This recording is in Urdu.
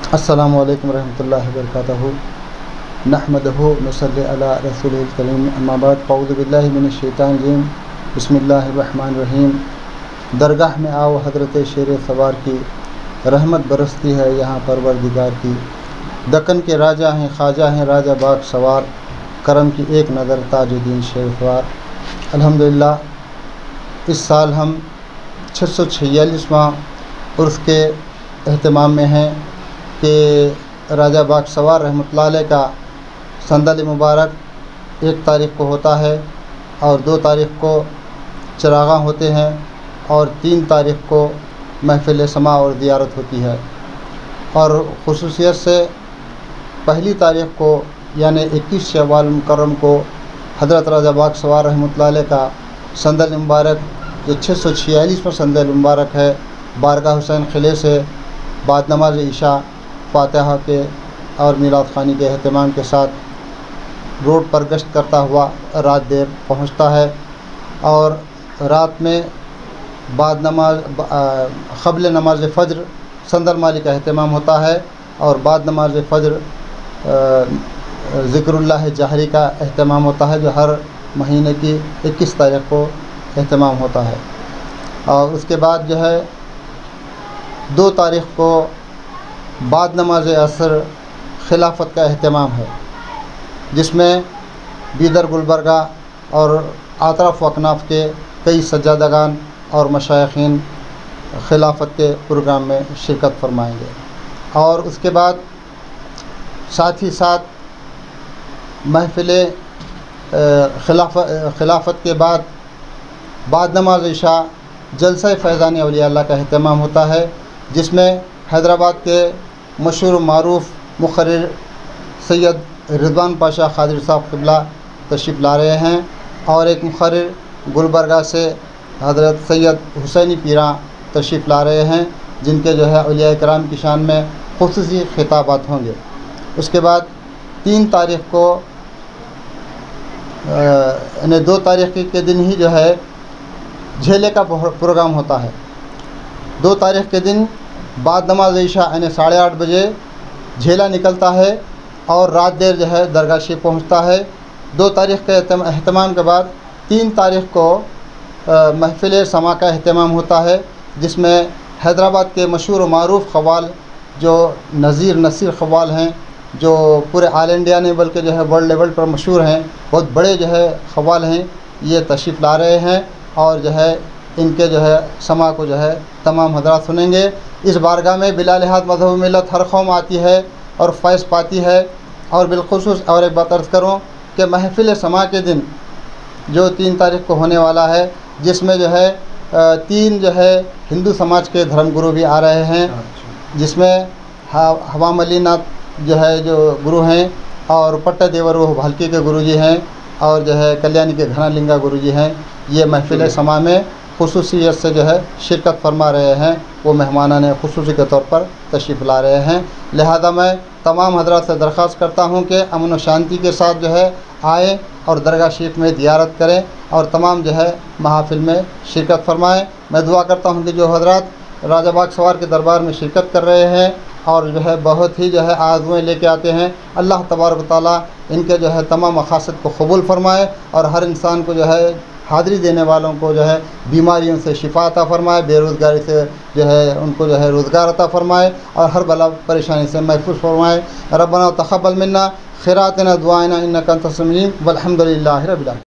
السلام علیکم ورحمۃ اللہ وبرکاتہ نحمدہ نصلی علی رسول الکریم اما بعد اعوذ باللہ من الشیطان الرجیم بسم اللہ الرحمن الرحیم۔ درگاہ میں آؤ حضرت شیر سوار کی، رحمت برستی ہے یہاں پروردگار کی۔ دکن کے راجہ ہیں خواجہ ہیں راجہ باغ سوار، کرم کی ایک نظر تاج الدین شیر سوار۔ الحمدللہ اس سال ہم 646واں عرس کے اہتمام میں ہیں کہ راجہ باغ سوار رحمۃ اللہ علیہ کا صندل مبارک 1 تاریخ کو ہوتا ہے اور 2 تاریخ کو چراغاں ہوتے ہیں اور 3 تاریخ کو محفل سماع اور زیارت ہوتی ہے۔ اور خصوصیت سے پہلی تاریخ کو یعنی 21 شوال مکرم کو حضرت راجہ باغ سوار رحمۃ اللہ علیہ کا صندل مبارک جو 646واں صندل مبارک ہے، بارگاہ حسین قلعے سے بعد نماز عشاء فاتحہ کے اور میلاد خوانی کے اہتمام کے ساتھ روڈ پر گشت کرتا ہوا رات دیر پہنچتا ہے، اور رات میں بعد نماز قبل نماز فجر صندل مالی کا اہتمام ہوتا ہے، اور بعد نماز فجر ذکر اللہ جہری کا اہتمام ہوتا ہے جو ہر مہینے کی 21 تاریخ کو اہتمام ہوتا ہے۔ اور اس کے بعد جو ہے 2 تاریخ کو بعد نماز عصر خلافت کا اہتمام ہے، جس میں بیدر گلبرگہ اور اطراف و اکناف کے کئی سجادگان اور مشائخین خلافت کے پروگرام میں شرکت فرمائیں گے۔ اور اس کے بعد ساتھ ہی ساتھ محفل خلافت کے بعد نماز عشاء جلسہ فیضان اولیاء اللہ کا اہتمام ہوتا ہے، جس میں حیدرآباد کے مشہور و معروف مقرر سید رضوان پاشا قادری صاحب قبلہ تشریف لا رہے ہیں، اور ایک مقرر گلبرگہ سے حضرت سید حسینی پیراں تشریف لا رہے ہیں، جن کے جو ہے اولیاء کرام کی شان میں خصوصی خطابات ہوں گے۔ اس کے بعد 3 تاریخ کو یعنی 2 تاریخ کے دن ہی جو ہے جھیلے کا پروگرام ہوتا ہے۔ 2 تاریخ کے دن بعد نماز عشاء یعنی 8:30 بجے جھیلا نکلتا ہے اور رات دیر جو ہے درگاہ شریف پہنچتا ہے۔ 2 تاریخ کے اہتمام کے بعد 3 تاریخ کو محفل سماع کا اہتمام ہوتا ہے، جس میں حیدرآباد کے مشہور و معروف قوال جو نصیر قوال ہیں، جو پورے آل انڈیا نے بلکہ جو ہے ورلڈ لیول پر مشہور ہیں، بہت بڑے جو ہے قوال ہیں، یہ تشریف لا رہے ہیں، اور جو ہے ان کے جو ہے سماع کو جو ہے تمام حضرات سنیں گے۔ اس بارگاہ میں بلا لحاظ مذہب و ملت ہر قوم آتی ہے اور فیض پاتی ہے۔ اور بالخصوص اور ایک بات عرض کروں کہ محفل سماع کے دن جو 3 تاریخ کو ہونے والا ہے، جس میں جو ہے 3 جو ہے ہندو سماج کے دھرم گرو بھی آ رہے ہیں، جس میں حوام علی ناتھ جو ہے جو گرو ہیں، اور پٹّا دیور وہ بھلکی کے گرو جی ہیں، اور جو ہے کلیانی کے گھنا لنگا گرو جی ہیں۔ یہ محفل سماع میں خصوصیت سے جو ہے شرکت فرما رہے ہیں، وہ مہمانان خصوصی کے طور پر تشریف لا رہے ہیں۔ لہذا میں تمام حضرات سے درخواست کرتا ہوں کہ امن و شانتی کے ساتھ جو ہے آئیں اور درگاہ شریف میں زیارت کریں، اور تمام جو ہے محافل میں شرکت فرمائیں۔ میں دعا کرتا ہوں کہ جو حضرات راجہ باغ سوار کے دربار میں شرکت کر رہے ہیں اور جو ہے بہت ہی جو ہے آرزوئیں لے کے آتے ہیں، اللہ تبارک و تعالیٰ ان کے جو ہے تمام مقاصد کو قبول فرمائے، اور ہر انسان کو جو ہے حاضری دینے والوں کو جو ہے بیماریوں سے شفا عطا فرمائے، بے روزگاری سے جو ہے ان کو جو ہے روزگار عطا فرمائے، اور ہر بلا پریشانی سے محفوظ فرمائے۔ ربنا تقبل منا خیراتنا دعائنا انک انت السمیع العلیم والحمد للہ رب العالمین۔